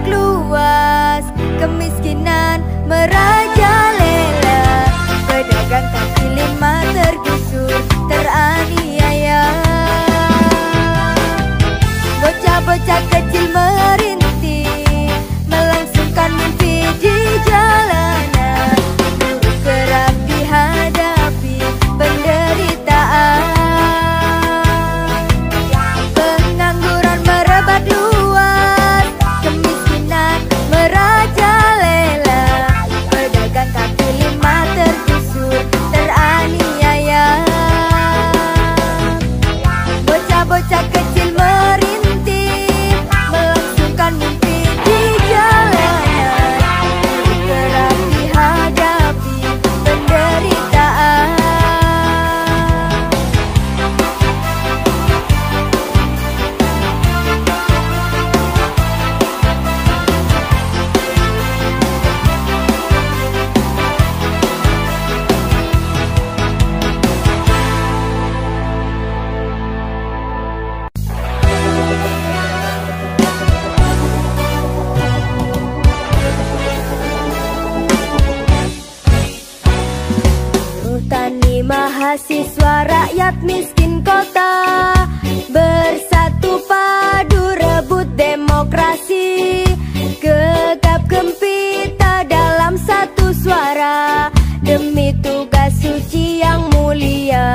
luas, kemiskinan merajalela, pedagang kaki lima tergusur, teraniaya. Bocah-bocah kecil merintih, melangsungkan mimpi di jalanan, buruh kerap dihadapi penderitaan. Pengangguran merebak luas, kemiskinan merajalela, pedagang kaki lima tergusur, teraniaya. Bocah-bocah kecil merintih, melangsungkan mimpi di jalanan, kerap dihadapi penderitaan. Tani mahasiswa rakyat miskin kota, bersatu padu rebut demokrasi, gegap gempita dalam satu suara, demi tugas suci yang mulia.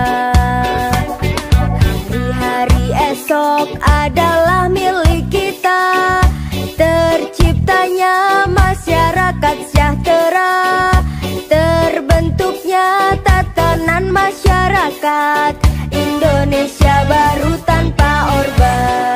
Hari-hari esok adalah milik kita, terciptanya masyarakat sejahtera, terbentuknya tatanan masyarakat Indonesia baru tanpa Orba.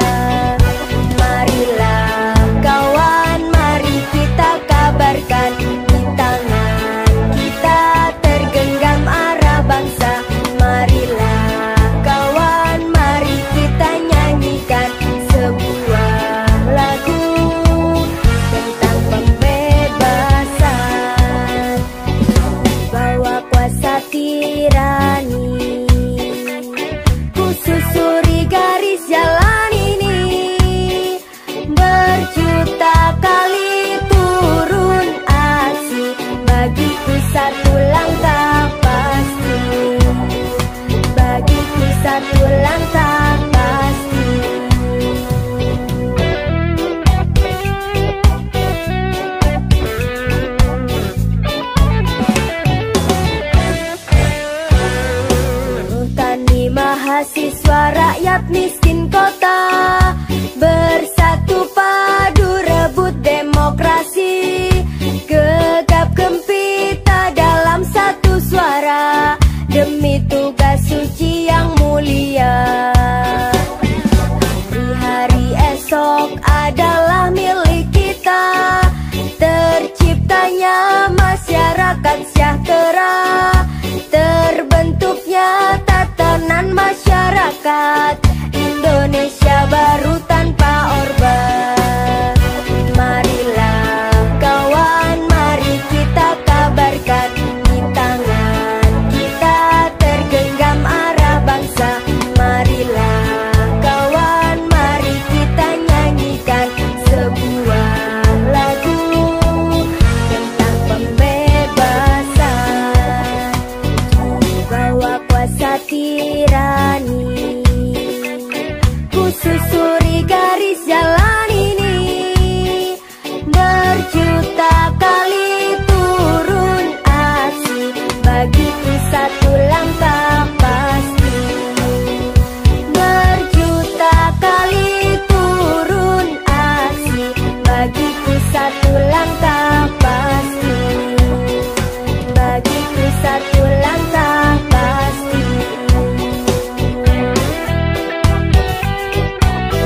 Marilah kawan, mari kita kabarkan, di tangan kita tergenggam arah bangsa. Marilah kawan, mari kita nyanyikan sebuah lagu tentang pembebasan, bahwa kuasa tirani ku susuri garis jalan ini, berjuta kali turun aksi, bagiku satu langkah pasti, bagiku satu langkah pasti. Tani mahasiswa rakyat miskin kota, bersatu padu rebut demokrasi, gegap gempita dalam satu suara, demi tugas suci yang mulia. Hari-hari esok adalah milik kita, terciptanya masyarakat sejahtera, terbentuknya tatanan masyarakat Indonesia baru tanpa Orba. Marilah kawan, mari kita kabarkan, di tangan kita tergenggam arah bangsa. Marilah kawan, mari kita nyanyikan sebuah lagu tentang pembebasan, bahwa kuasa tirani ku susuri garis jalan ini, berjuta kali turun aksi, bagiku satu langkah pasti, berjuta kali turun aksi, bagiku satu langkah pasti, bagiku satu langkah pasti.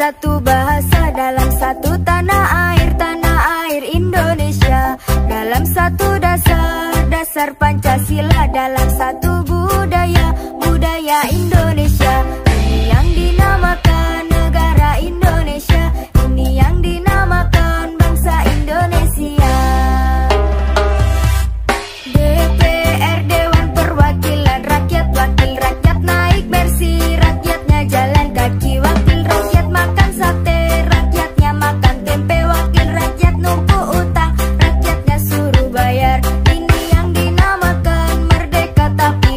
satu bahasa, dalam satu tanah air Indonesia. Dalam satu dasar Pancasila, dalam satu budaya Indonesia. Ini yang dinamakan negara Indonesia, ini yang dinamakan bangsa Indonesia. DPR, Dewan Perwakilan Rakyat, wakil rakyat naik mercy, rakyatnya jalan kaki. Wakil rakyat makan sate, rakyatnya makan tempe. Wakil rakyat numpuk utang, rakyatnya suruh bayar. Ini yang dinamakan merdeka tapi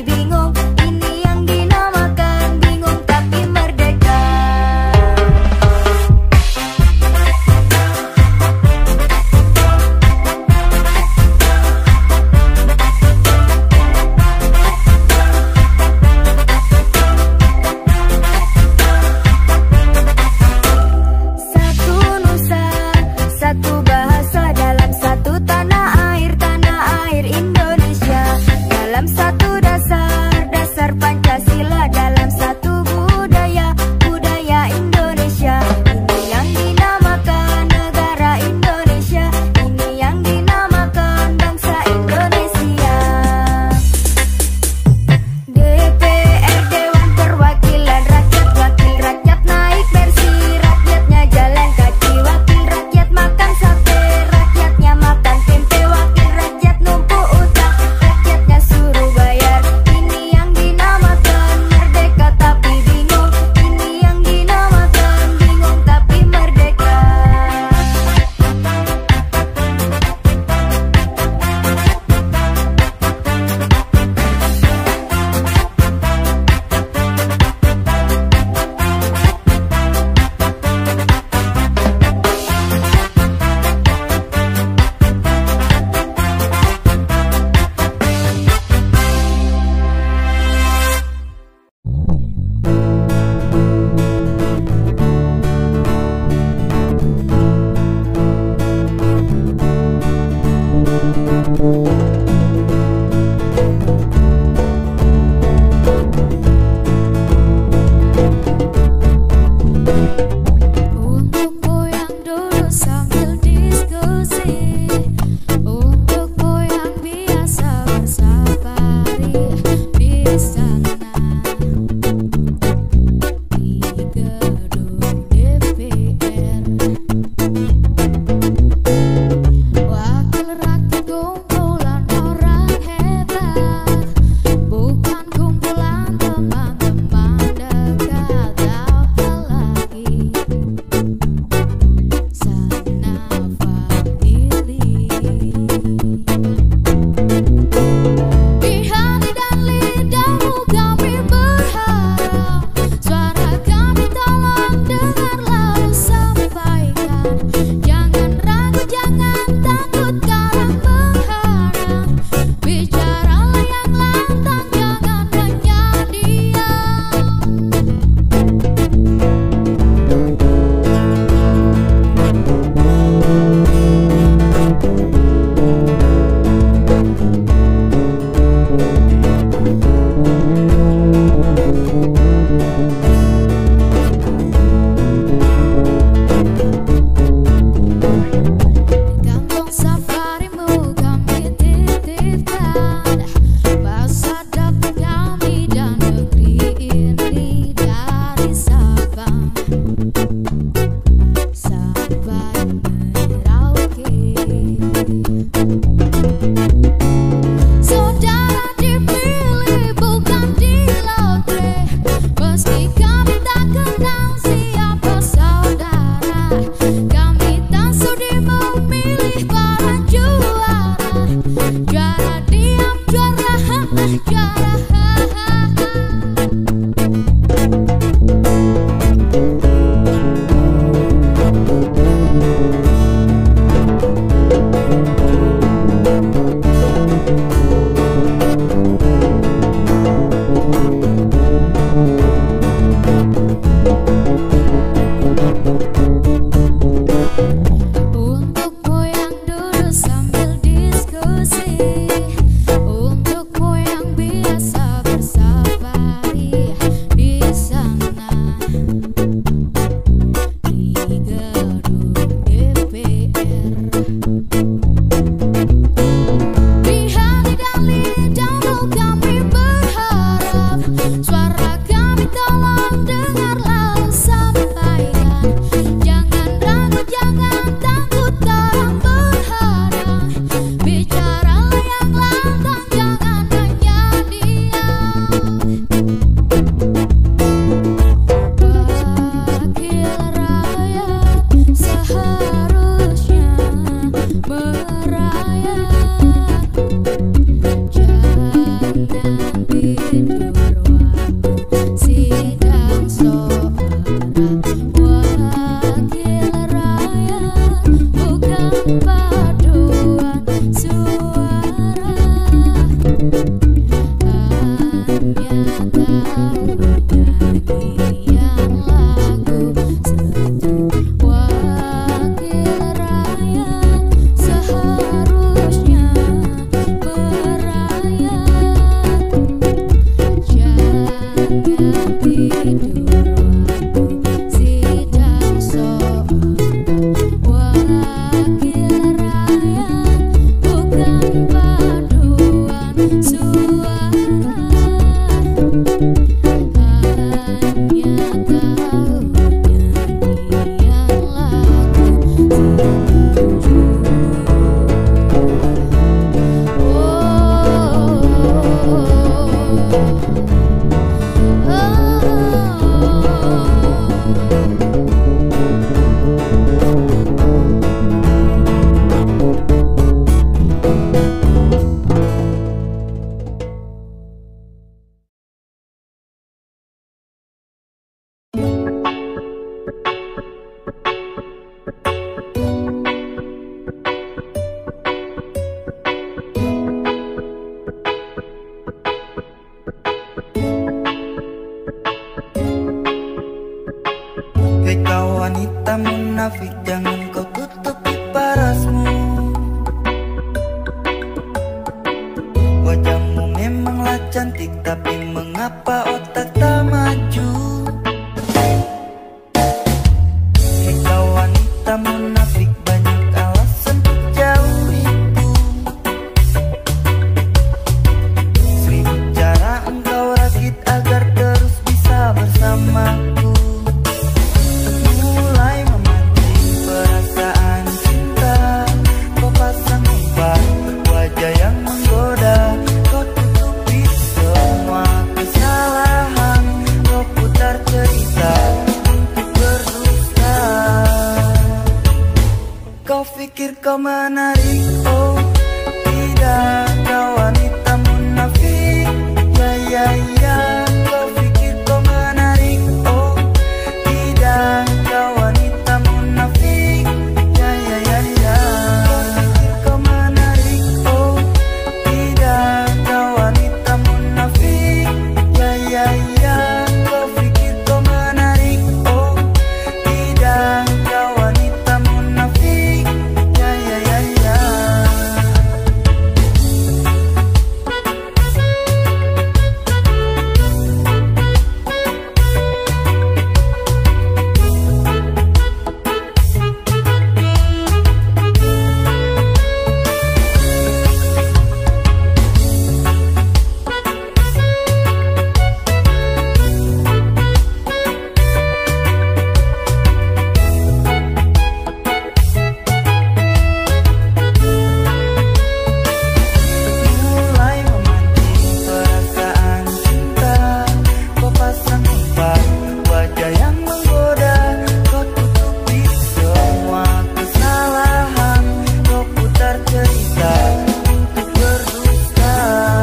Hei kau wanita munafik, jangan kau tutupi parasmu. Wajahmu memanglah cantik, tapi mengapa otak tak maju? Hei kau wanita munafik, banyak alasan untuk jauhiku. Seribu cara engkau rakit agar terus bisa bersamaku. Mulai memancing perasaan cinta, kau pasang umpan wajah yang menggoda. Kau tutupi semua kesalahan, kau putar cerita untuk berdusta. Kau pikir kau menarik, oh tidak, kau wanita munafik. Ya ya ya, kau pikir kau menarik, oh tidak, kau wanita munafik. Ya ya ya ya, kau pikir kau menarik, oh tidak, kau wanita munafik. Ya ya ya, kau pikir kau menarik, oh tidak, kau wanita munafik. Ya ya ya ya. Mulai memancing perasaan cinta, kau pasang umpan wajah yang menggoda. Kau tutupi semua kesalahan, kau putar cerita untuk berdusta.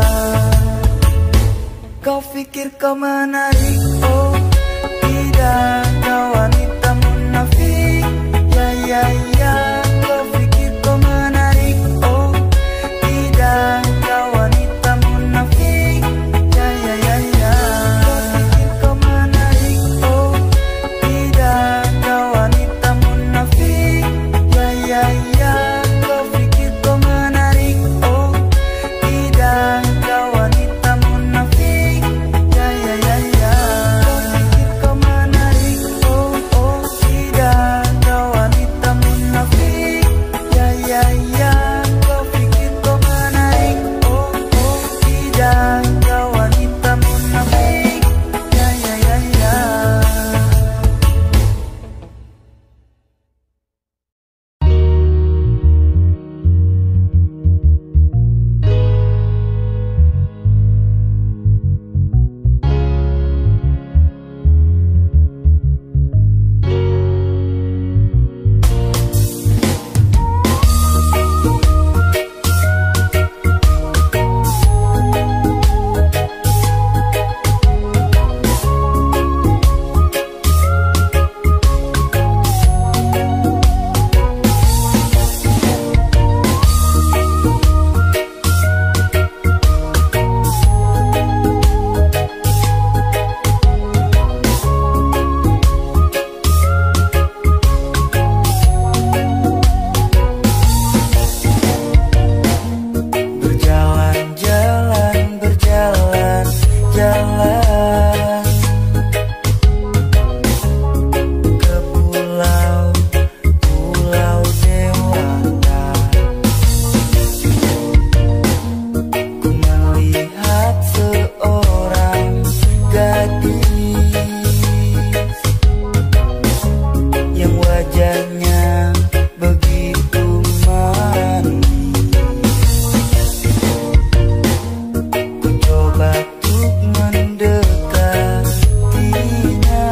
Kau pikir kau menarik, oh tidak, kau wanita munafik. Ya ya ya, kau pikir kau menarik, oh tidak, kau wanita munafik. Ya ya ya ya, kau pikir kau menarik, oh tidak, kau wanita munafik. Ya ya ya, kau pikir kau menarik, oh tidak, kau wanita munafik. Ya ya ya ya, kau pikir kau menarik, oh tidak, kau wanita munafik. Ya ya ya, kau pikir kau menarik, oh tidak, kau wanita munafik. Ya ya ya ya. Berjalan-jalan, berjalan-jalan ke pulau-pulau dewata. Ku melihat seorang gadis yang wajahnya begitu manis. Ku coba untuk mendekatinya,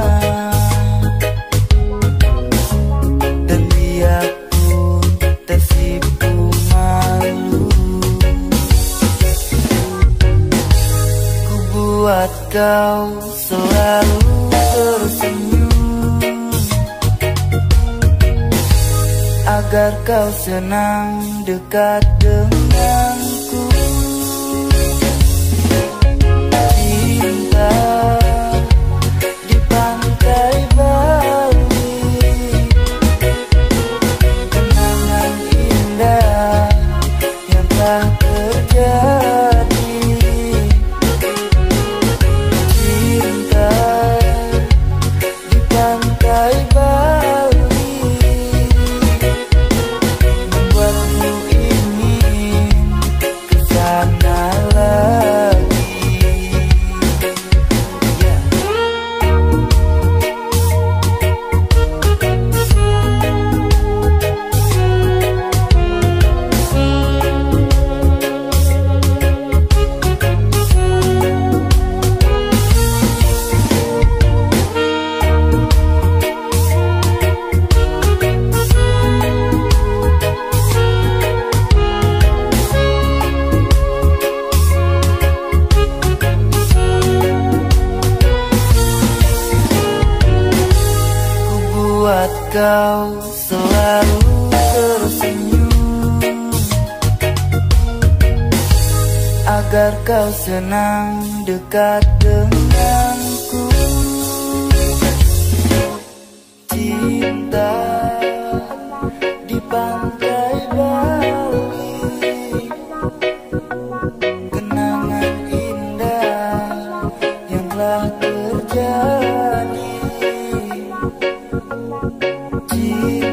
dan dia pun tersipu malu. Ku buat kau selalu tersenyum, agar kau senang dekat denganku. Cinta di pantai Bali, pantai Bali membuatku ingin kesana lagi. Buat kau selalu tersenyum, agar kau senang dekat denganku. Cinta di pantai Bali, kenangan indah yang telah terjadi. Cinta